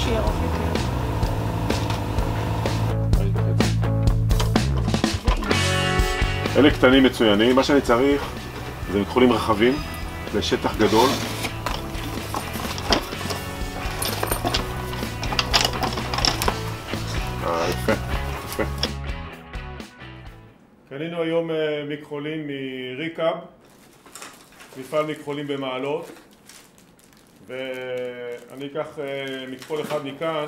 שירוק יותר. אלה קטנים מצוינים, מה שאני צריך זה מכחולים רחבים, לשטח גדול. יפה, יפה. קנינו היום מכחולים מריקאב, מפעל מכחולים במעלות, ואני אקח מכחול אחד מכאן,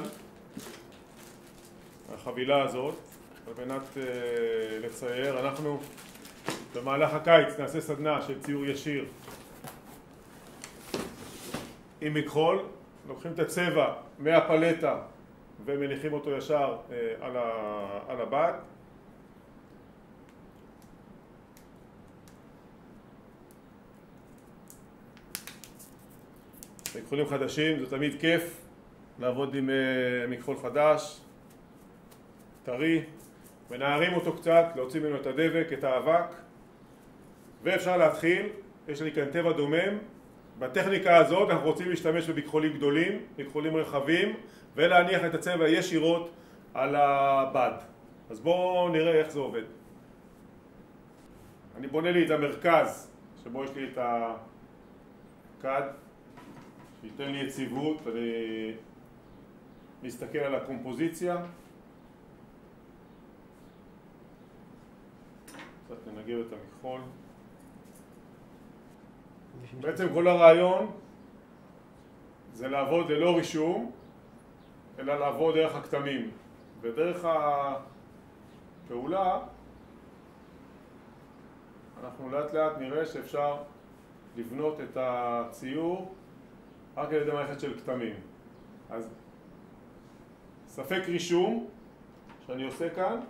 החבילה הזאת, על מנת לצייר. אנחנו במהלך הקיץ נעשה סדנה של ציור ישיר עם מכחול. לוקחים את הצבע מהפלטה ומניחים אותו ישר על הבד. מכחולים חדשים, זה תמיד כיף לעבוד עם מכחול חדש, טרי. מנערים אותו קצת, להוציא ממנו את הדבק, את האבק, ואפשר להתחיל. יש לי כאן טבע דומם. בטכניקה הזאת אנחנו רוצים להשתמש במכחולים גדולים, מכחולים רחבים, ולהניח את הצבע ישירות על הבד. אז בואו נראה איך זה עובד. אני בונה לי את המרכז שבו יש לי את הכד, שייתן לי יציבות. אני מסתכל על הקומפוזיציה. קצת ננגב את המכחול. בעצם כל הרעיון זה לעבוד ללא רישום, אלא לעבוד דרך הכתמים. ודרך הפעולה אנחנו לאט לאט נראה שאפשר לבנות את הציור רק על ידי מערכת של כתמים. אז ספק רישום שאני עושה כאן,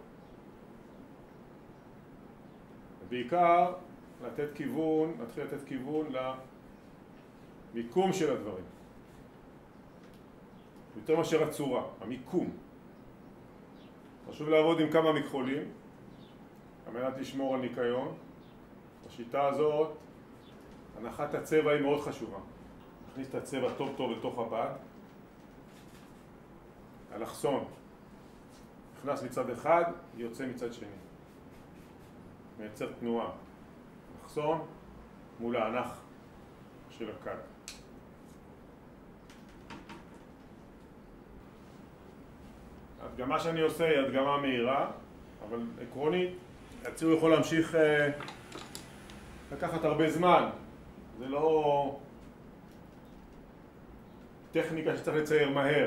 בעיקר להתחיל לתת כיוון למיקום של הדברים. יותר מאשר הצורה, המיקום. חשוב לעבוד עם כמה מכחולים, על מנת לשמור על ניקיון. בשיטה הזאת, הנחת הצבע היא מאוד חשובה. נכניס את הצבע טוב טוב לתוך הבד. האלכסון נכנס מצד אחד, יוצא מצד שני. מייצר תנועה. אלכסון מול האנך של הכד. ההדגמה שאני עושה היא הדגמה מהירה, אבל עקרונית הציור יכול להמשיך לקחת הרבה זמן. זה לא טכניקה שצריך לצייר מהר.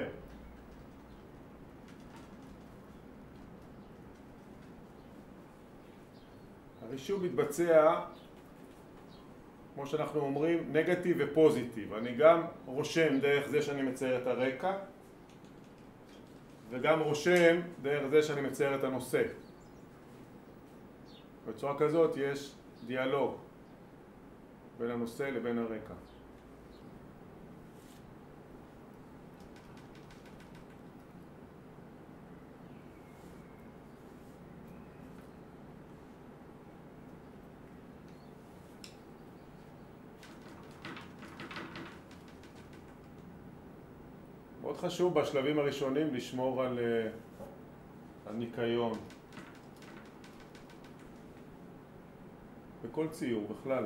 הרישום מתבצע, כמו שאנחנו אומרים, נגטיב ופוזיטיב. אני גם רושם דרך זה שאני מצייר את הרקע, וגם רושם דרך זה שאני מצייר את הנושא. בצורה כזאת יש דיאלוג בין הנושא לבין הרקע. מאוד חשוב בשלבים הראשונים לשמור על הניקיון בכל ציור בכלל.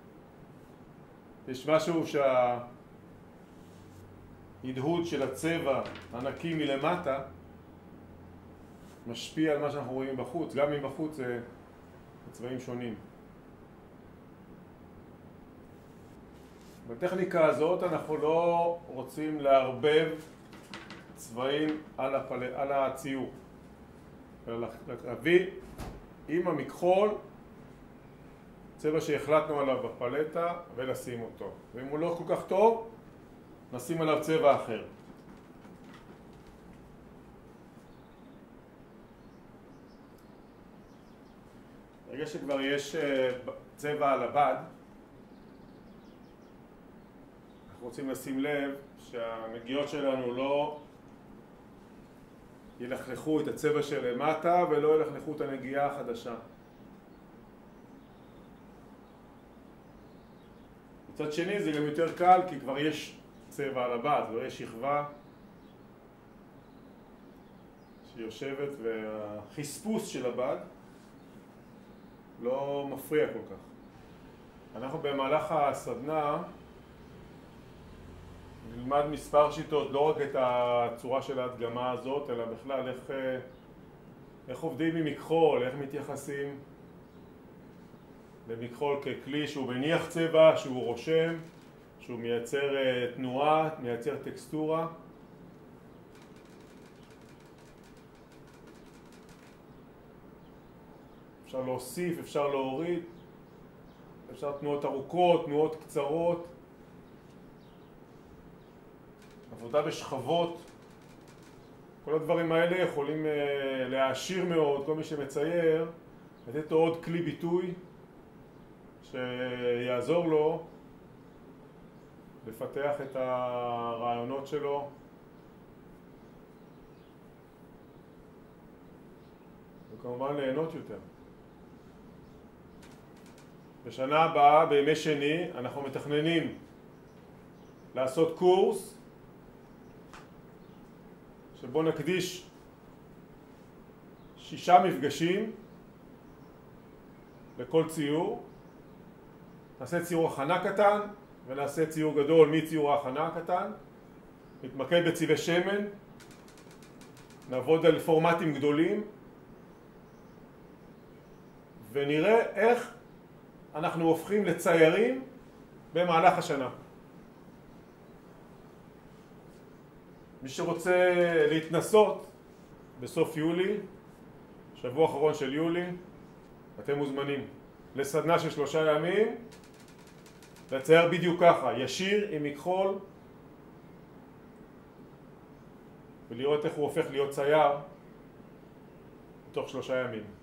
יש משהו שההדהוד של הצבע הנקי מלמטה משפיע על מה שאנחנו רואים בחוץ, גם אם בחוץ זה צבעים שונים. בטכניקה הזאת אנחנו לא רוצים לערבב צבעים על הציור, אלא להביא עם המכחול צבע שהחלטנו עליו בפלטה ולשים אותו. ואם הוא לא כל כך טוב, נשים עליו צבע אחר. ברגע שכבר יש צבע על הבד, אנחנו רוצים לשים לב שהנגיעות שלנו לא ילכלכו את הצבע שלמטה ולא ילכלכו את הנגיעה החדשה. מצד שני זה גם יותר קל כי כבר יש צבע על הבד, כבר יש שכבה שהיא יושבת והחספוס של הבד לא מפריע כל כך. אנחנו במהלך הסדנה נלמד מספר שיטות, לא רק את הצורה של ההדגמה הזאת, אלא בכלל איך עובדים עם מכחול, איך מתייחסים למכחול ככלי שהוא מניח צבע, שהוא רושם, שהוא מייצר תנועה, מייצר טקסטורה. אפשר להוסיף, אפשר להוריד, אפשר תנועות ארוכות, תנועות קצרות, עבודה בשכבות. כל הדברים האלה יכולים להעשיר מאוד, כל מי שמצייר, לתת לו עוד כלי ביטוי שיעזור לו לפתח את הרעיונות שלו וכמובן ליהנות יותר. בשנה הבאה, בימי שני, אנחנו מתכננים לעשות קורס שבו נקדיש 6 מפגשים לכל ציור. נעשה ציור הכנה קטן ונעשה ציור גדול מציור ההכנה הקטן. נתמקד בצבעי שמן, נעבוד על פורמטים גדולים ונראה איך אנחנו הופכים לציירים במהלך השנה. מי שרוצה להתנסות בסוף יולי, שבוע האחרון של יולי, אתם מוזמנים לסדנה של 3 ימים, לצייר בדיוק ככה, ישיר עם מכחול, ולראות איך הוא הופך להיות צייר בתוך 3 ימים.